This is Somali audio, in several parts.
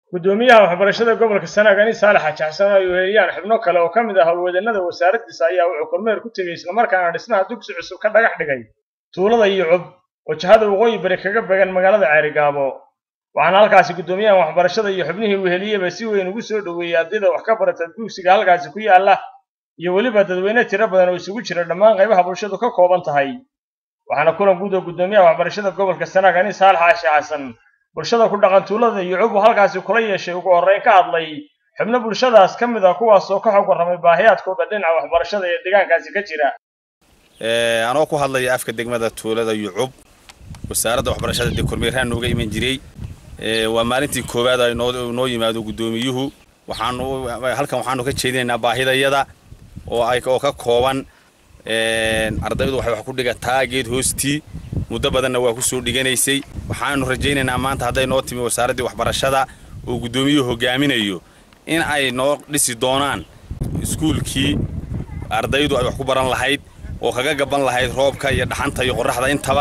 gudoomiyaha waxbarashada gobolka Sanaag Saalax Jackson ay weeriyaan xubno kale oo kamid ah hawlwadeennada wasaaraddiisa ayaa wuxuu kormeer ku tagay isla markaana dhismaha dugsi cusub ka dhagax dhigay tuulada Yucub wajahada waqooyi bari kaga beegan magaalada Ceerigaabo waxaana halkaasi gudoomiyaha waxbarashada iyo xubnihii weheliyay si weyn ugu soo dhaweeyay ardayda wax ka barata dugsiga halkaasi ku yaala iyo waliba dadweyne tiro badan oo isugu jira dhammaan qaybaha bulshadu ka kooban tahay waxaana kulan guud oo gudoomiyaha waxbarashada gobolka Sanaag Saalax Jackson bulshada ku dhaqan tuulada Yucub halkaasi kula yeeshay ugu horeyn ka hadlay xubno bulshadaas kamid ah kuwaas oo ka xog waramay baahiyaadkooda dhinaca waxbarashada ee deegaankaasi ka jira anoo ku hadlay afka degmada tuulada Yucub wasaaradda waxbarashada ee kormeeraha nooga iman jiray waa maalintii koowaad ay noo yimaado gudoomiyuhu waxaanu ka jeedinaynaa baahidayada oo ay ka kooban ardaydu waxay wax ku dhigataa geed hoostii muddo badanna waa ku soo dhiganaysay waxaanu rajaynaynaa maanta haday noo timi wasaaradda waxbarashada oo gudoomiyuhu hogaaminayo in ay noo dhisi doonaan iskuulkii ardaydu ay wax ku baran lahayd oo kaga gaban lahayd roobka iyo dhaxanta iyo qorraxda intaba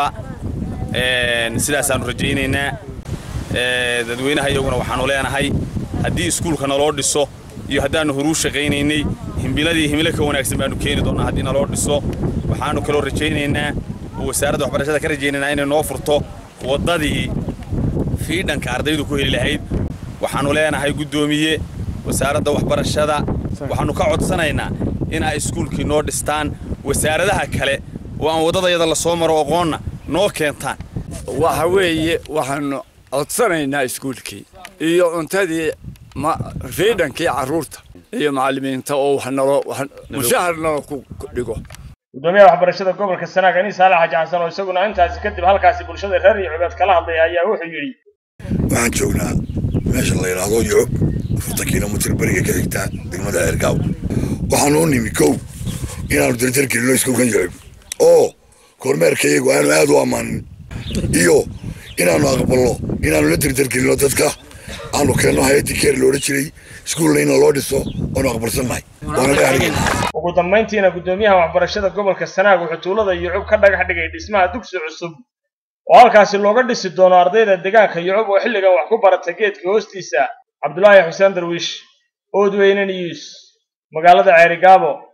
sidaas aanu rajaynaynaa dadweynaha iyaguna waxaanu leenahay haddii iskuulka naloo dhiso iyo haddaanu horu shaqaynaynay himilo ka wanaagsan baanu keeni doonaa haddii naloo dhiso waxaanu kaloo rajaynaynaa wasaaradda waxbarashada ka rajaynaynaa inay noo furto wadadii fiidhanka ardaydu ku heli lahayd waxaanu leenahay gudoomiye wasaaradda waxbarashada waxaanu ka codsanaynaa in ay iskuulkii noo dhistaan wasaaradaha kale oo aan wadadayada la soo maro aqoonna noo keentaan waxa weeye waxaanu codsanaynaa iskuulkii iyo cuntadii fiidhankii carruurta iyo macallimiinta oo mushaharna ku dhigo gudoomiyaha waxbarashada gobolka Sanaag Saalax Jackson oo isaguna intaasi kadib halkaasi bulshada reer Yucub kala hadlay ayaa wuxuu yiri waxaan joognaa meesha la yiraahdo Yucub 40 kiiloomitir bariga ka xigta degmada Ceerigaabo waxaan u nimi kow inaanu dirtirkii iskuulka Yucub oo kormeerkaygu aanu aad u amaanin iyo inaanu aqbalno inaanu la dirtirkii dadka aanu keeno hay'adii keer loo jiray iskuulna loo dhiso oo aqbalsanahay ugu dambeyntiina gudoomiyaha waxbarashada gobolka Sanaag wuxuu tuulada Yucub ka dhagax dhigay dhismaha dugsi cusub oo halkaasi looga dhisi doono ardayda deegaanka Yucub oo xilligan wax ku barata geedka hoostiisa Cabdullaahi Xuseen Darwiish oo Dadweyne News magaalada Ceerigaabo.